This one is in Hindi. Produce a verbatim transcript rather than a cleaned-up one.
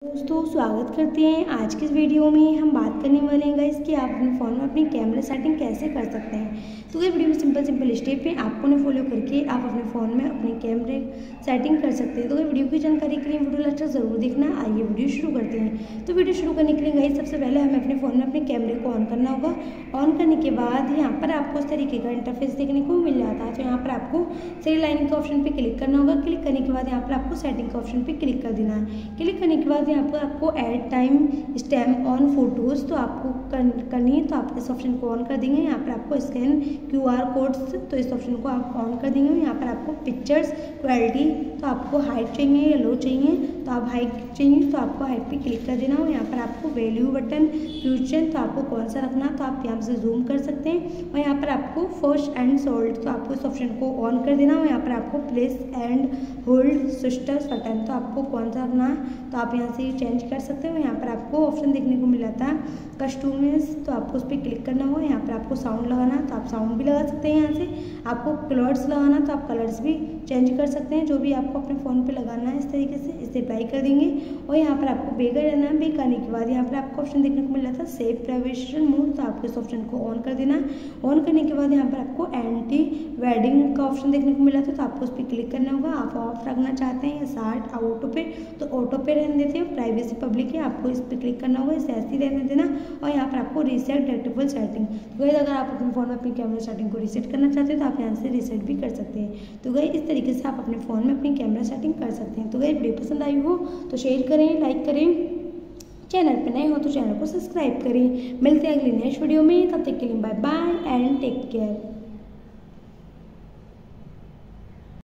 दोस्तों स्वागत करते हैं। आज की इस वीडियो में हम बात करने वाले हैं गाइस कि आप अपने फ़ोन में अपनी कैमरा सेटिंग कैसे कर सकते हैं। तो इस वीडियो में सिंपल सिंपल स्टेप है, आपको ने फॉलो करके आप अपने फ़ोन में अपने कैमरे सेटिंग कर सकते हैं। तो ये वीडियो की जानकारी के लिए वीडियो लेक्चर ज़रूर देखना। आइए वीडियो शुरू करते हैं। तो वीडियो शुरू करने के लिए गाइस सबसे पहले हमें अपने फ़ोन में अपने कैमरे को ऑन करना होगा। ऑन करने के बाद यहाँ पर आपको इस तरीके का इंटरफेस देखने को मिल जाता है। तो यहाँ पर आपको सही लाइन के ऑप्शन पर क्लिक करना होगा। क्लिक करने के बाद यहाँ पर आपको सेटिंग के ऑप्शन पर क्लिक कर देना है। क्लिक करने के बाद यहाँ पर आपको add time stamp on photos तो आपको कर, करनी है। तो आप इस ऑप्शन को ऑन कर देंगे। यहाँ पर आपको स्कैन क्यू आर कोड्स तो इस ऑप्शन को आप ऑन कर देंगे। यहाँ पर आपको पिक्चर्स क्वालिटी तो आपको हाइट चाहिए या लो चाहिए तो आप हाइट चाहिए तो आपको हाइट पे क्लिक कर देना हो। यहाँ पर आपको वैल्यू बटन फ्यूचर तो आपको कौन सा रखना तो आप यहाँ से जूम कर सकते हैं। और यहाँ पर आपको फर्स्ट एंड सोल्ड तो आपको इस ऑप्शन को ऑन कर देना हो। यहाँ पर आपको place and hold sisters button तो आपको कौन सा रखना है तो आप यहाँ से चेंज कर सकते हो। यहाँ पर आपको ऑप्शन देखने को मिल जाता है कस्टमाइज तो आपको उस पर क्लिक करना होगा। यहाँ पर आपको साउंड लगाना तो आप साउंड भी लगा सकते हैं। यहाँ से आपको कलर्स लगाना तो आप कलर्स भी चेंज कर सकते हैं। जो भी आपको अपने फ़ोन पे लगाना है इस तरीके से इसे अप्लाई कर देंगे। और यहाँ पर आपको बे कर देना है। बे करने के बाद यहाँ पर आपको ऑप्शन देखने को मिल जाता है सेव प्राइवेसी मोड तो आपको इस ऑप्शन को ऑन कर देना है। ऑन करने के बाद यहाँ पर आपको एंटी वेडिंग का ऑप्शन देखने को मिल जाता है तो आपको उस पर क्लिक करना होगा। आप ऑफ रखना चाहते हैं या साठ ऑटो पे तो ऑटो पे रहने देते हैं। प्राइवेसी पब्लिक है आपको इस पर क्लिक करना होगा, इसे ऐसे ही रहने देना। और यहाँ पर आपको रीसेट डिटेबल सेटिंग तो गाइस अगर आप अपने फ़ोन में अपनी कैमरा सेटिंग को रीसेट करना चाहते हैं तो आप यहाँ से रीसेट भी कर सकते हैं। तो गाइस इस तरीके से आप अपने फ़ोन में अपनी कैमरा सेटिंग कर सकते हैं। तो गाइस वीडियो पसंद आई हो तो शेयर करें, लाइक करें, चैनल पर नए हो तो चैनल को सब्सक्राइब करें। मिलते हैं अगली नेक्स्ट वीडियो में, तब तक के लिए bye bye and take care.